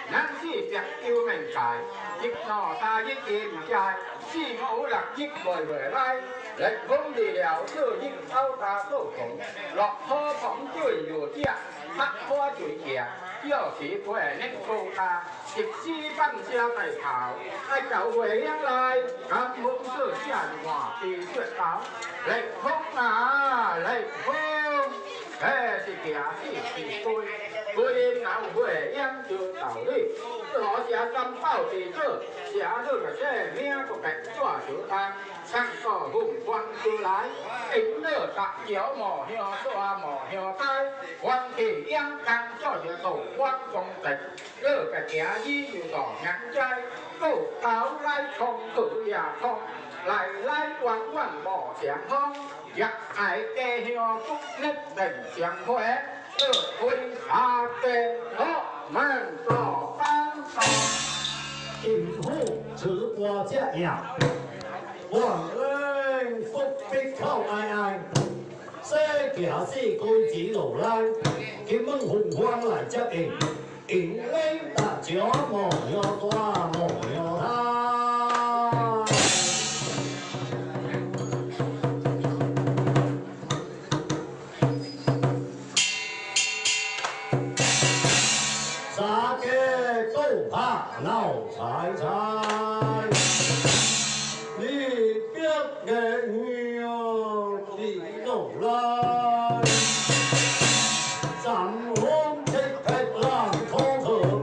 咱是石油面界，一闹三亿金界，四五六亿袂来，历风地了做亿口大做工，落土棚最弱者，黑花最强，要是过恁高大，一时放车大头，爱到月亮来，甘风做正换地雪头，历风啊历风。是行死是归，归后月养就道理。好食三宝地主，食好个这名个白纸小汤，唱个凤凰出来，引了大桥莫向大莫向呆，黄旗养康做着道光公正，这个行医又大眼斋，到头来空去也空，来往往无相通。若爱家乡不nhất định相会，这回下地好门做帮手。 贫富持我这样，王恩福必靠爱爱，这件事规矩落来，金门凤凰来接应，因为大家莫要大莫要大。老财财，你别个鸟地路来，咱红旗黑浪冲河，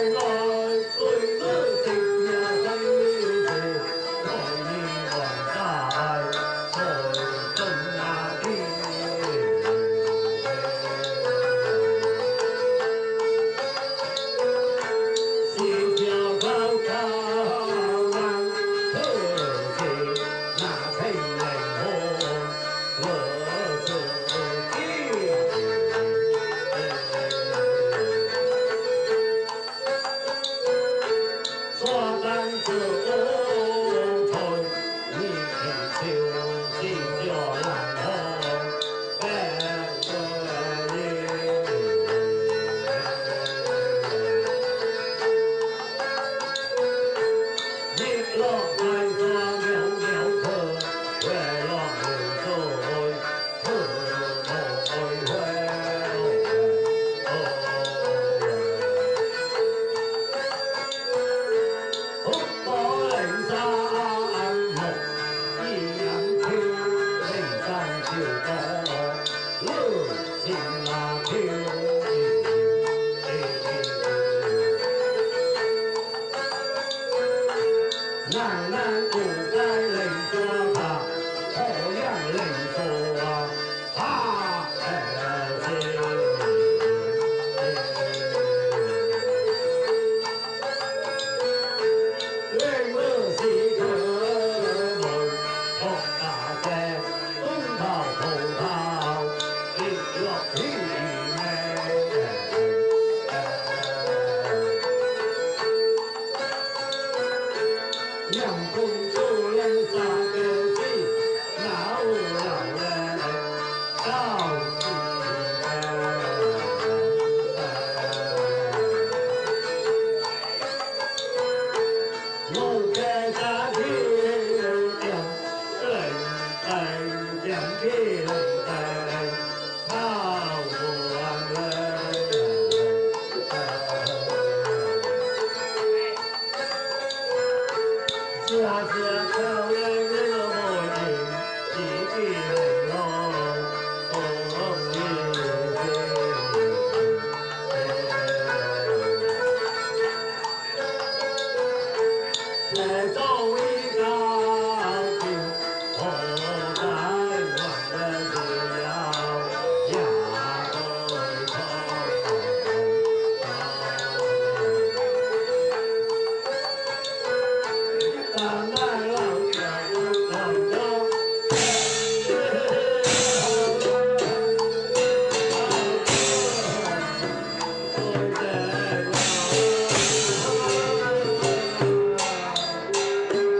Hãy subscribe cho kênh Ghiền Mì Gõ để không bỏ lỡ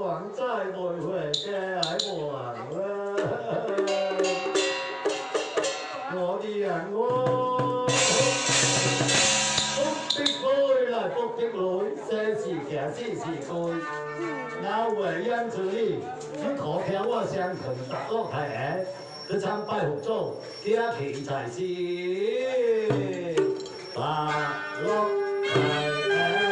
还债未还嘅喺還我啲人我福的杯來福的女，些時行些時攰，那為因此只可聽我相群達落係去參拜福祖，家期財是白落係。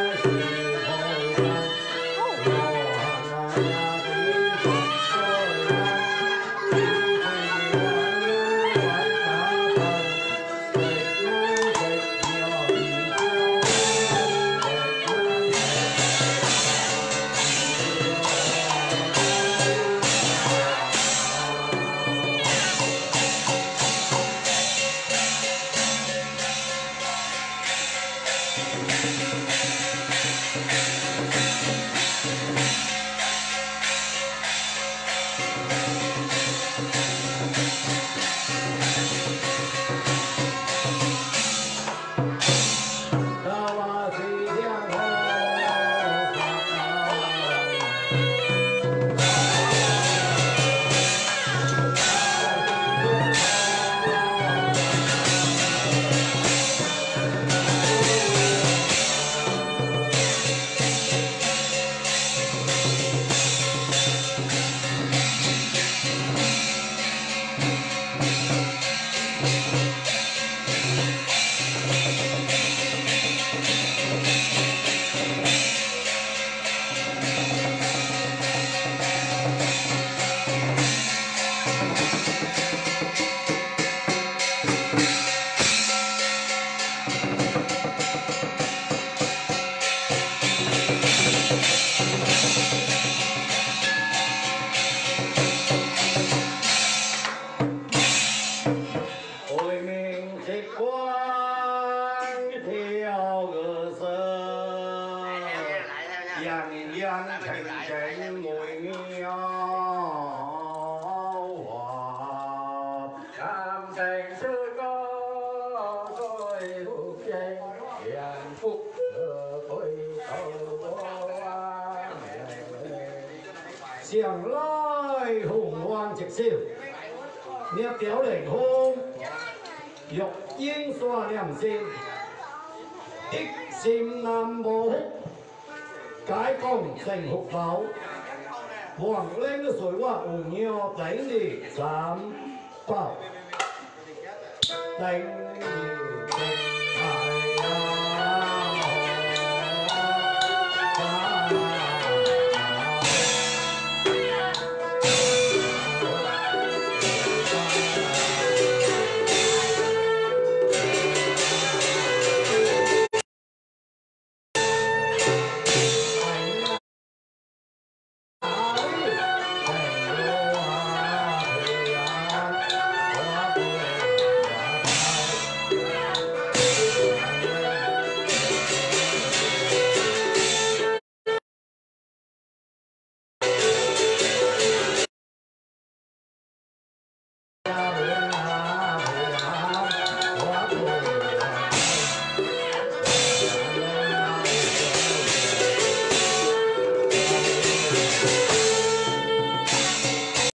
上來紅黃直燒，μια表靈空，玉英刷亮線，一心難無，解放成福寶，黃靚嘅水話紅尿頂你三寶，頂你。